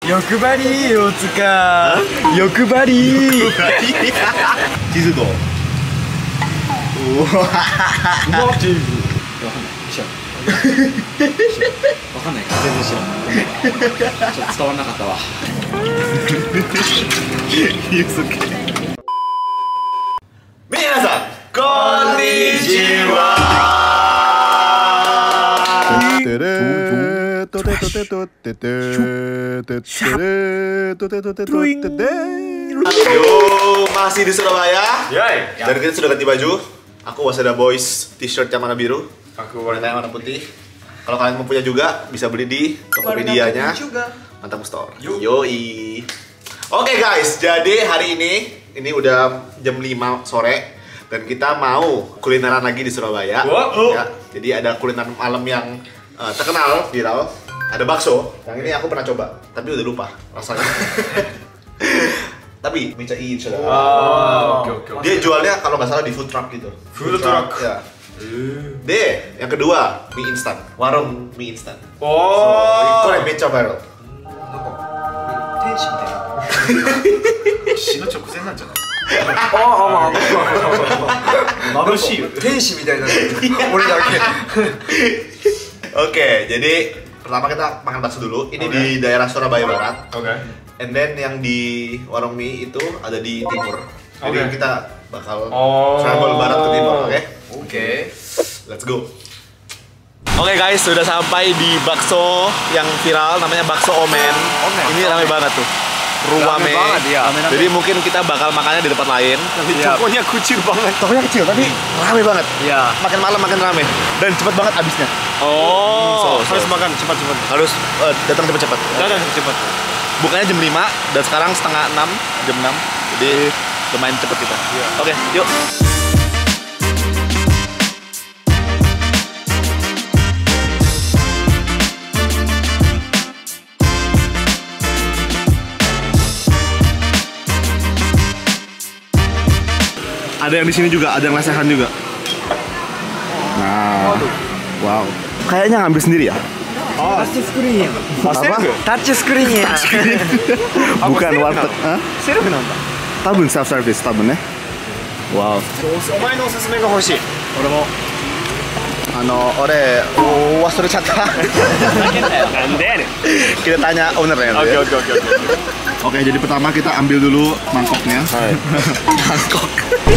欲張り大塚欲張りチーズどう？うまチーズわかんないか全然知らんちょっと伝わらなかったわゆずけ皆さんこんにちはYo, masih di Surabaya. Dan kita sudah ganti baju. Aku Waseda Boys, t-shirt yang warna biru. Aku warna putih. Kalau kalian mau punya juga, bisa beli di Tokopedia-nya Mantap Store. Yoi. Oke guys, jadi hari ini udah jam 5 sore dan kita mau kulineran lagi di Surabaya. Ya, jadi ada kuliner malam yang terkenal, viral. Ada bakso. Yang ini aku pernah coba, tapi udah lupa rasanya. Tapi Mica Ii sudah. Dia jualnya kalau nggak salah di food truck gitu. Food truck. Ya. D, yang kedua mie instan, warung mie instan. Oh. Itu Mica viral. 天使みたいな死の直前なんじゃない眩しいよ天使みたいな俺だけ Oke, jadi pertama kita makan bakso dulu. Ini di daerah Surabaya Barat. And then yang di warung mie itu ada di timur. Jadi kita bakal travel barat ke timur, oke? Let's go. Oke guys, sudah sampai di bakso yang viral, namanya bakso Omen. Ini ramai banget tuh. Ruame. Jadi mungkin kita bakal makannya di tempat lain. Tokonya kecil banget. Tokonya kecil tapi ramai banget. Iya. Makin malam makin ramai dan cepat banget habisnya. Oh, harus makan cepat-cepat. Harus datang cepat-cepat. Datang cepat. Bukanya jam 5 dan sekarang setengah 6, jam 6. Jadi lumayan cepet kita. Oke, yuk. Ada yang di sini juga, ada yang lesehan juga. Nah, wow. Kayaknya ngambil sendiri ya? Touch screen. Apa? Touch screen ya. Bukan warteg. Selfなんだ。 多分self service 多分ね。Wow. お前のおすすめが欲しい。俺も。 俺忘れちゃった。 なんでやねん。 Kita tanya ownernya. Oke, jadi pertama kita ambil dulu mangkoknya. Mangkok.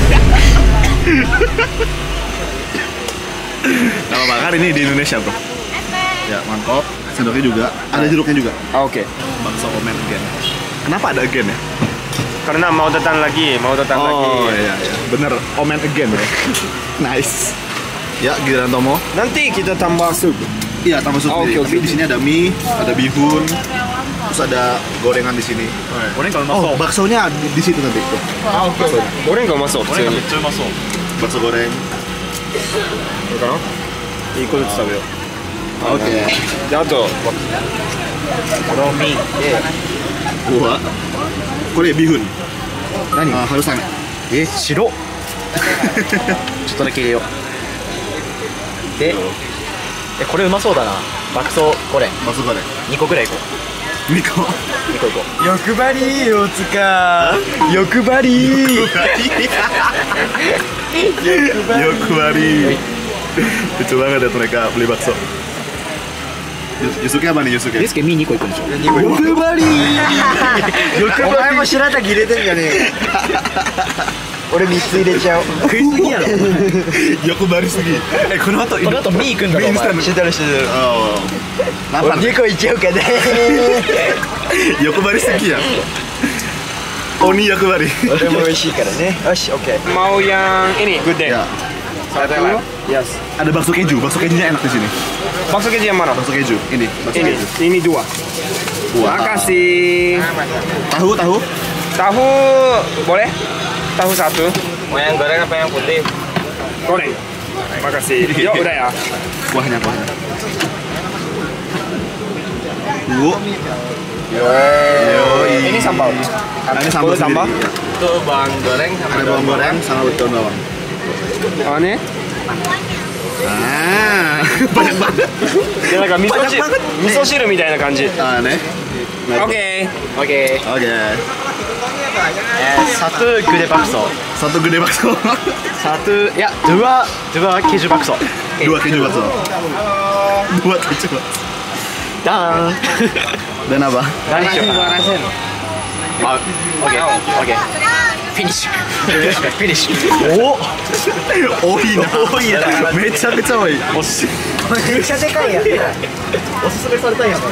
Kalau bakar ini di Indonesia bro. Ya mangkok, sendoknya juga, ada jeruknya juga. Oke. Bakso Omen again. Kenapa ada again ya? Karena mau datang lagi. Oh iya, bener Omen again ya. Nice. Ya giliran Tomo. Nanti kita tambah sup. Iya tambah sup. Tapi di sini ada mie, ada bihun, terus ada gorengan di sini. Goreng kalau masuk. Oh, baksonya di situ nanti tuh. Goreng kalau masuk. Goreng masuk. Bakso goreng. Ikut sabi yo. Oke. Jatuh. Romi. Wah. Kore bihun. Nani? Harusan. Shiro. ちょっとだけ入れよう。 で、これうまそうだな。爆走これ。 爆走これ。 2個ぐらいいこう。2個いこう。欲張り大塚。欲張り。 欲張り。Lucu banget ya mereka beli bakso. Yusuke apa nih Yusuke? Yusuke mie 2個いくんでしょ。欲張り。お前も白滝入れてんじゃねえ。俺3つ入れちゃう。食いすぎやろ。 欲張りすぎ。この後ミーくんだろ。知ってる。2個いっちゃうかね。 欲張りすぎやん。鬼欲張り。 俺も美味しいからね。よし、オッケー。Mau yang ini, good day. Yes. Ada bakso keju. Bakso kejunya enak di sini. Bakso keju yang mana? Bakso keju. Ini. Ini 2. Makasih. Tahu. Tahu boleh? Tahu 1. Mau yang goreng apa yang putih? Goreng. Makasih. Yuk udah ya. Kuahnya. Tunggu. Ini sambal. Ini sambal tambah. Itu bawang goreng sama ada bawang goreng sama daun bawang. Oh ini? Banyak banget. Ya, なんか味噌汁みたいな感じ。 ね。 Oke. Oke. Satu gede bakso. Satu gede bakso. Dua keju bakso. Dua keju bakso. Dua keju bakso. Dan apa? Oke. Finish. 多いな。めちゃくちゃ多い。 めっちゃでかいやん。おすすめされたんやん。 わ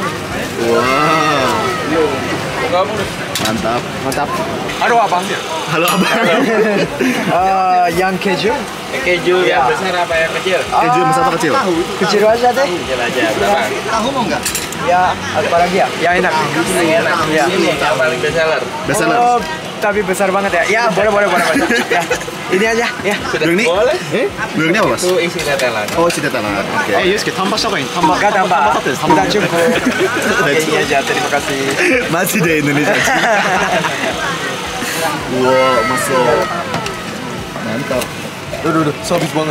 あ。mantap. Halo abang. Halo abang. Yang keju? Keju yang besar apa yang kecil? Keju besar atau kecil? Kecil aja deh. Kecil aja. Berapa? Tahu mau nggak? Ya, apa lagi ya? Yang enak. Yang enak. Ya. Ini yang paling bestseller. Bestseller. Oh, tapi besar banget ya. Ya, boleh. Ya. Ini aja, ya. Dulu ini? Boleh? Dulu ini apa mas? Itu isi tetelan. Oh isi tetelan. Oke. Yusuke, tambah siapa ini? Nggak tambah. Udah cukup. Oke, ini aja. Terima kasih. Masih deh Indonesia. Wow, masuk. Mantap. Duh, sobis banget.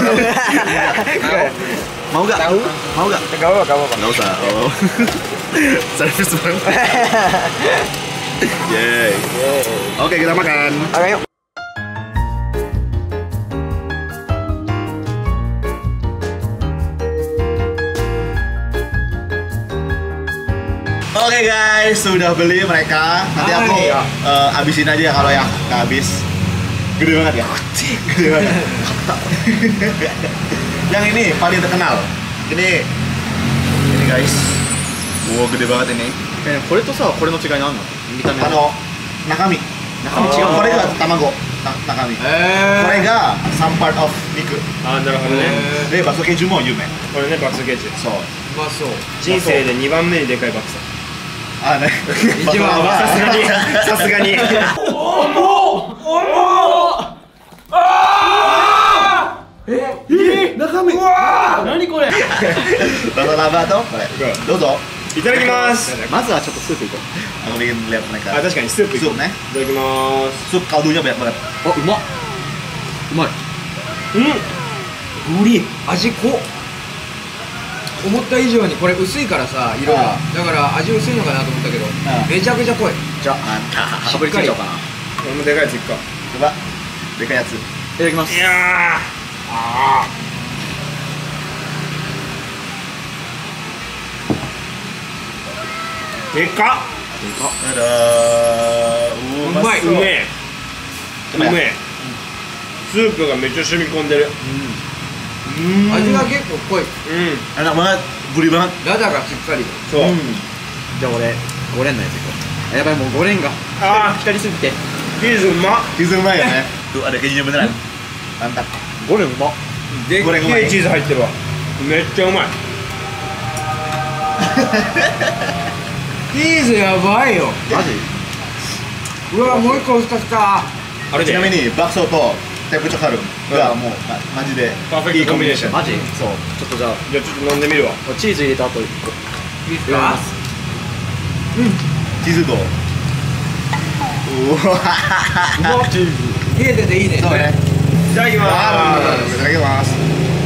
Mau nggak? Tahu? Mau nggak? Gak apa-apa. Nggak usah. Oh. Servis banget. Yeay. Oke, kita makan. Oke, yuk. Oke guys, sudah beli mereka. Nanti aku abisin aja ya kalau yang nggak habis. Gede banget ya? Gede banget. Yang ini paling terkenal. Ini guys. Wow, gede banget ini. これとさ、これの違い何なの？見た目。 中身。 違う。 これが卵。中身。これが3 part of 肉。 あ、なるほどね。 で、バスケジュも有名。 これね、爆速ケージ。 そう。 うまそう。 人生で2番目にでかい爆速。 あ、ね。 一番はさすがに。さすがに。 中身。 何これ。 ラバーとこれ。どうぞ。 いただきます。 まずはちょっとスープいこう。 Aku bikin lihat mereka. あ、確かにスープいこう。 Sup nih. いただきます。 Sup kaldunya banyak banget. あ、うまっ。うまい。 グリ味濃っ。思った以上にこれ薄いからさ、色がだから味薄いのかなと思ったけど、めちゃくちゃ濃い。 じゃあ、かぶりついちゃおうかな。 これもでかいやついくか。 Coba. Dekat ya. いただきます。 いやー。でかっ。 Ada. うまい。うめえ。うめえ。スープがめっちゃ染み込んでる。 味が結構濃い。 Enak banget. Gurih banget. ラダがしっかり。 そう。 じゃあ俺、5連のやついこう。やばい、もう5連があ光りすぎて。 チーズうまっ。 Tisu lumayan ya. Tuh ada kejunya beneran. Mantap. 5連うまっ。 でっけえチーズ入ってるわ。めっちゃうまい。 チーズやばいよ。 マジ？ うわ、もう一個薄かった。 あれで。 Cina ini bakso to teh pucuk harum. Enggak mau, maji deh. パーフェクトコンビネーション。 マジ？そう。ちょっとじゃあ、 じゃあちょっと飲んでみるわ。 チーズ入れた後、 いいですか入れま？す。 Tisu to. うまっチーズ。 冷えてていいね。 So ya. いただきま Iただきます。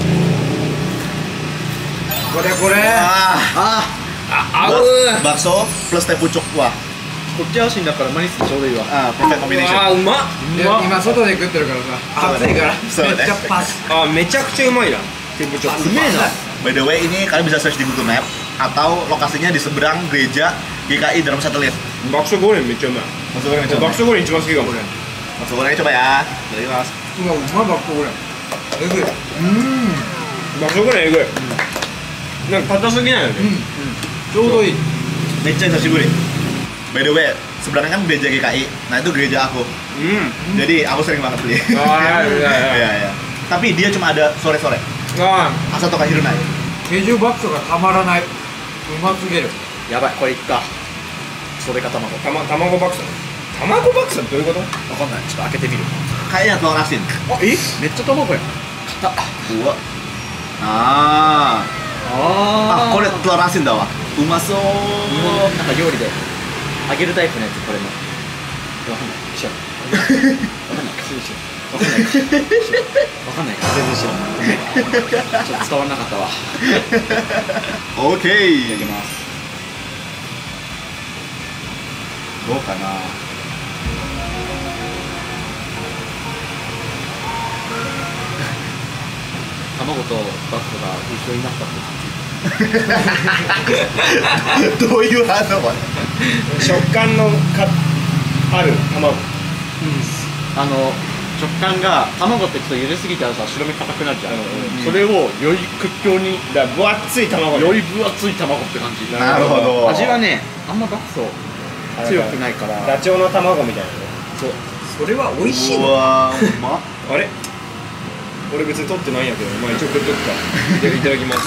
これこれ。 Ah, す。あ、合う。 bakso plus teh pucuk. Wah, こっち足だからマニスちょうどいいわ。 perfect あ combination. ー、うまっ。 いや今外で食ってるからさ、暑いからそうだねめっちゃパス。 あ、めちゃくちゃうまいな。テンプチョ。 うめえな。 By the way, ini kalian bisa search di Google Map atau lokasinya di seberang gereja GKI dalam satelit. 爆食ゴレンめっちゃうまい。 Masuk goreng coba. 爆食ゴレン一番好きかも。 Masuk goreng coba ya. Dari mas. うわ、うまいばっかこれ。えぐい。 爆食ゴレンえぐい。なんか硬すぎないよね。 ちょうどいい。 Mecha Sashiburi. By the way, seberangnya kan gereja GKI. Nah itu gereja aku. Jadi aku sering banget beli. Ah, iya. Iya, iya. Tapi dia cuma ada sore-sore. あ Asa to kahiru nai. ケジュバックがたまらない。うますぎる。 やばい、これいっか。袖か卵。 あ、卵爆速。卵爆速どういうこと？ わかんない。ちょっと開けてみる。 Kayaknya telur asin. あ、めっちゃ卵やん。 Dua. Ah. あ Ah, これtelur asin da wa. Umaso. 日本のなんか料理で揚げるタイプのやつ、これの。わかんない。しよう。わかんない。しよう。わかんない。わかんない。全然知らない。ちょっと伝わらなかったわ。いただ Oke. きます。 どうかな。 卵とバットが一緒になったってどういう反応これ。 食感のある卵。 食感が卵ってちょっと茹ですぎたらさ白身硬くなるじゃん、それをより屈強にだから分厚い卵、 より分厚い卵って感じ。 なるほど。 味はねあんまバット強くないからダチョウの卵みたいなね。 そうそれは美味しいの？ うわー、うまっ。 あれ俺別に取ってないんやけど、まあ一応食っとくか。いただきます。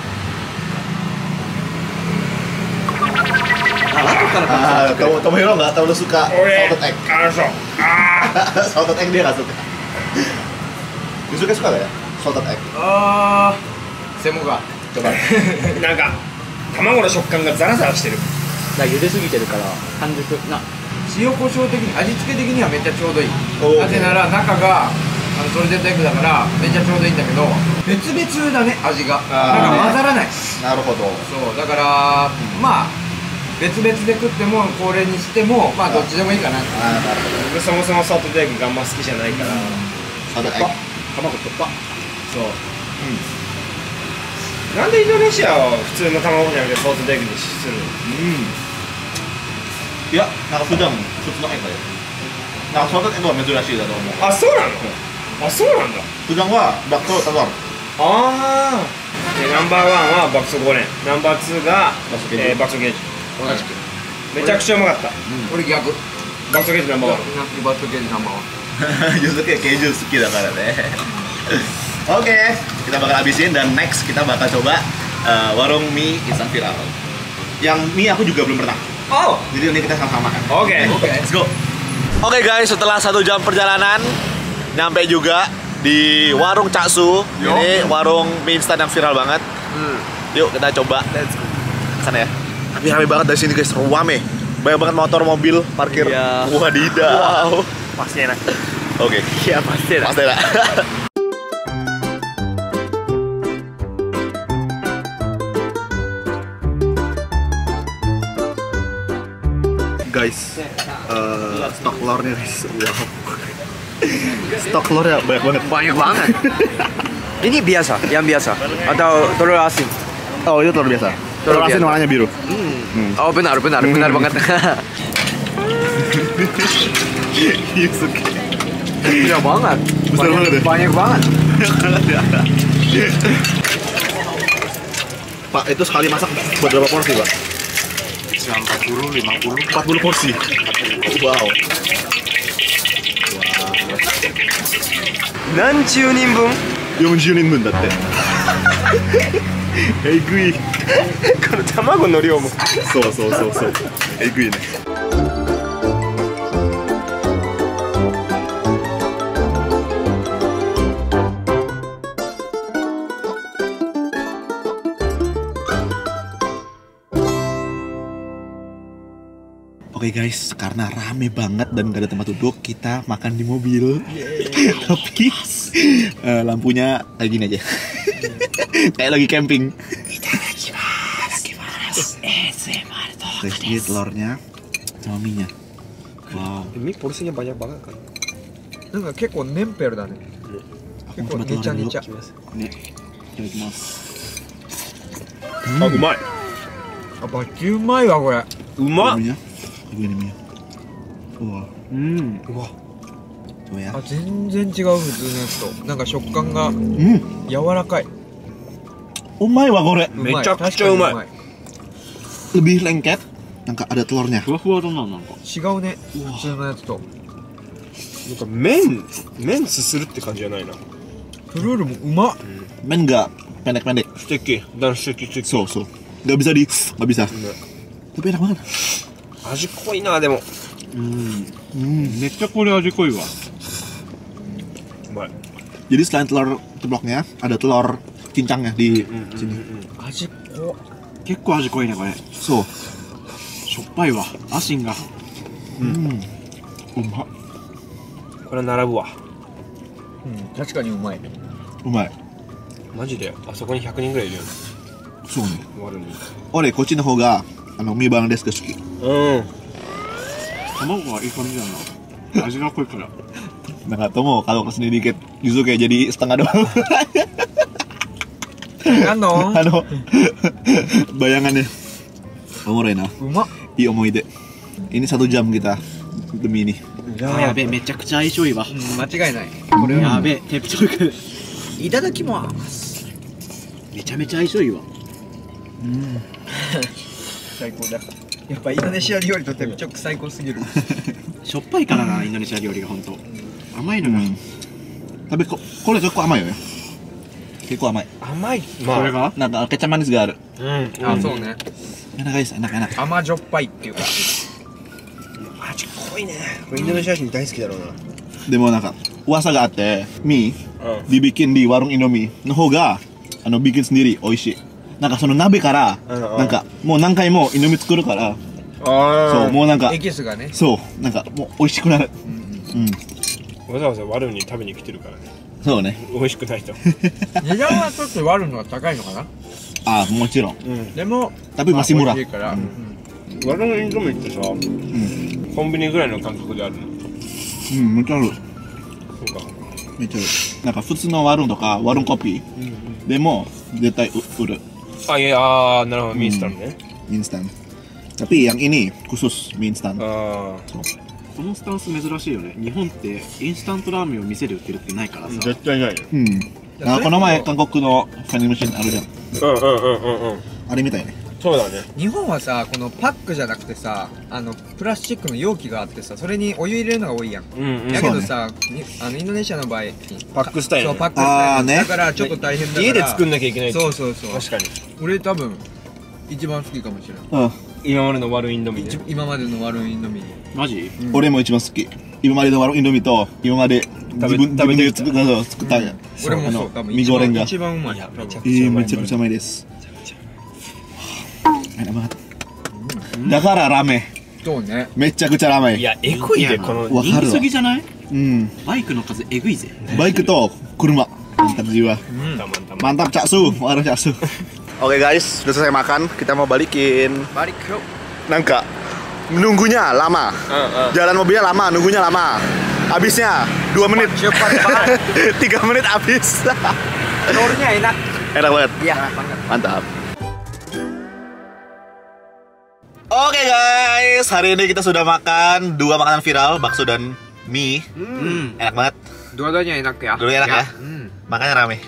後から Ah, Tomohiro nggak terlalu suka salted egg. Salted egg dia nggak suka. Yusuke suka nggak ya salted egg? 専門が Coba. なんか卵の食感がザラザラしてる。 茹ですぎてるから半熟な。 塩コショウ的に味付け的にはめっちゃちょうどいい。 おーなぜなら中がソルテッドエッグだからめっちゃちょうどいいんだけど、別々だね味が。なんか混ざらない。 なるほど。 そうだからまあ別々で食ってもこれにしてもまあどっちでもいいかな。 なるほど。 僕そもそもソルトエッグがあんま好きじゃないから。 salted egg. 卵とっぱ。 そう。なんでインドネシアは普通の卵じゃなくてソルトエッグにするの？ いや、なんか普段普通のeggだよ。なんかsalted eggは珍しいだと思う。 あ、そうなの？あ、そうなんだ。 普段はバットtelur。 ああ。ナンバーワンはバクソゴレン、ナンバーツーがバクソゲージ。 同じく。 めちゃくちゃうまかった。 俺逆。 バクソゲージナンバーワン。 バットゲージナンバーワン。 Yusuke keju suki da karena deh. Oke, kita bakal habisin dan next kita bakal coba warung mie instan viral. Yang mie aku juga belum pernah. Oh, Jadi nanti kita sama-sama makan. oke. Let's go. Oke guys, setelah 1 jam perjalanan nyampe juga di warung Caksu. Ini warung mie instan yang viral banget. Yuk kita coba. Let's go. Sana ya. Tapi rame banget dari sini guys, rame. Banyak banget motor, mobil, parkir. Iya. Wadidaw. Pasti enak. Oke. Iya pasti lah. Pasti lah. Guys, stok telurnya guys, wow. Stok telurnya banyak banget. Banyak banget. Ini biasa, yang biasa atau telur asin? Oh, itu telur biasa. Telur asin warnanya biru. Oh benar benar banget. Yusuke. Iya banget. Besar banget ya? Banyak banget. Pak, itu sekali masak buat berapa porsi, Pak? 40, 50. 40 porsi. Wow. Nanjiu ninbun? 40人分だって。えぐい。 この卵の量も。 そうそうそうそう。えぐいね。Oke guys, karena rame banget dan gak ada tempat duduk, kita makan di mobil. Tapi lampunya kayak gini aja. Kayak lagi camping. Guys, ini telurnya sama mie-nya. Wow. Ini porsinya banyak banget kan. なんか結構ネンペルだね。 Aku mau coba telur dulu. Nica-nica. Nih, itadakimasu. あ、うまい。 あ、バッチうまいわこれ。 うまっ。 Mie-nya, begini mie. Wow. うわ。 Coba ya. あ、全然違う普通のやつと。なんか食感が柔らかい。 Umai wa gore. うまい。 めちゃくちゃうまい。 確かに Lebih lengket. Nangka ada telurnya. ふわふわだな、なんか。 違うね。普通のやつと。 なんか麺すするって感じじゃないな。 フルールもうまっ。 Men nggak pendek-pendek. 素敵。dan素敵。 So. Nggak bisa. Tapi enak banget. 味濃いなでも。 めっちゃこれ味濃いわ。 うまい。 Jadi selain telur ceploknya, ada telur cincangnya di sini. 味濃っ。 結構味濃いね、これ。 So. しょっぱいわ。アシンが。 うまっ。 これ並ぶわ。 確かにうまい。 うまい。 マジであそこに100人ぐらいいるよね。 そうね。 終わるのに。 Ore, kochiの方がmie Bangladeshが好き。 卵がいい感じだな。味が濃いから。 Nah nggak tahu mau kalau kesini dikit justru kayak jadi setengah doang. Kan dong. Bayangannya. Omore na. うまっ。 いい思い出。Ini 1 jam kita demi ini. やべえ、めちゃくちゃ相性いいわ。 間違いない。 これはやべえ、テプチョク。いただきます。めちゃめちゃ相性いいわ。 最高だ。やっぱインドネシア料理とテプチョク最高すぎる。 しょっぱいからな、インドネシア料理が本当。甘いのが。 Tapi kokこれ結構甘いよね。結構甘い。 甘い。 まあ、 これがなんかkecap manisがある。 あ、そうね。 enak guys, enak. 甘じょっぱいっていうか。 味濃いね。これインドネシア人大好きだろうな。 でもなんか噂があって、mie dibikin di warung Indomie の方がbikin sendiri 美味しい。なんかその鍋からなんかもう何回もインドミ作るから、そうもうなんかエキスがね。 そうなんかもう美味しくなる。 わざわざワルに食べに来てるからね。 そうね。 美味しくないと。 値段はちょっと割るのは高いのかな。 あ、もちろん。 でも tapi masih murah。 美味しいから。 ワルのインドミってさ、コンビニぐらいの感覚であるの。 めっちゃある。 そうか。 めっちゃある。なんか普通のワルンとかワルンコピーでも絶対売る。 あ、いや、なるほど、ミンスタンね。 インスタン。tapi yang ini khusus mie instan。 このスタンス珍しいよね。日本ってインスタントラーメンを店で売ってるってないからさ。 絶対ないよ。 この前韓国のファニムシンあるじゃん。あれみたいね。 そうだね。 日本はさ、このパックじゃなくてさ、プラスチックの容器があってさ、それにお湯入れるのが多いやん。だけどさ、インドネシアの場合パックスタイル。 そう、パックスタイルだからちょっと大変だから家で作んなきゃいけない。 そうそうそう。 確かに。 俺多分一番好きかもしれない。 今までのワルインドミね。 今までのワルインドミ。 マジ？ 俺も一番好き。今までのワルインドミと今まで自分で作った俺もそう、多分ミゴレンが一番うまい。 めちゃくちゃうまいです。enak banget。だからラーメン。 そうね。 めちゃくちゃラーメン。 いや、エグいでこの。 人気すぎじゃない？ バイクの数エグいぜ。 バイクと車。mantap jiwa。mantap caksu, warung caksu。Oke guys, sudah selesai makan, kita mau balikin. Balik yuk. Nangka, nunggunya lama. Jalan mobilnya lama, nunggunya lama. Habisnya 2 menit. Cepat banget. 3 menit habis. Telurnya enak. Enak banget. Iya, banget. Mantap. Oke guys, hari ini kita sudah makan 2 makanan viral, bakso dan mie. Enak banget. Dua-duanya enak ya. Dua-duanya enak ya. Makanya rame.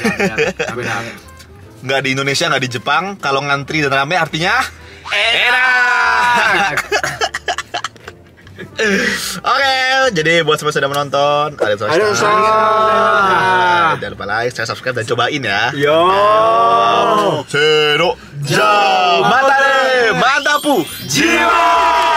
Nggak di Indonesia, nggak di Jepang. Kalau ngantri dan rame artinya enak. Oke, jadi buat semua sudah menonton, jangan lupa like, share, subscribe dan cobain ya. Yo, Sero, Jamatare, Mantapu, Jiwa.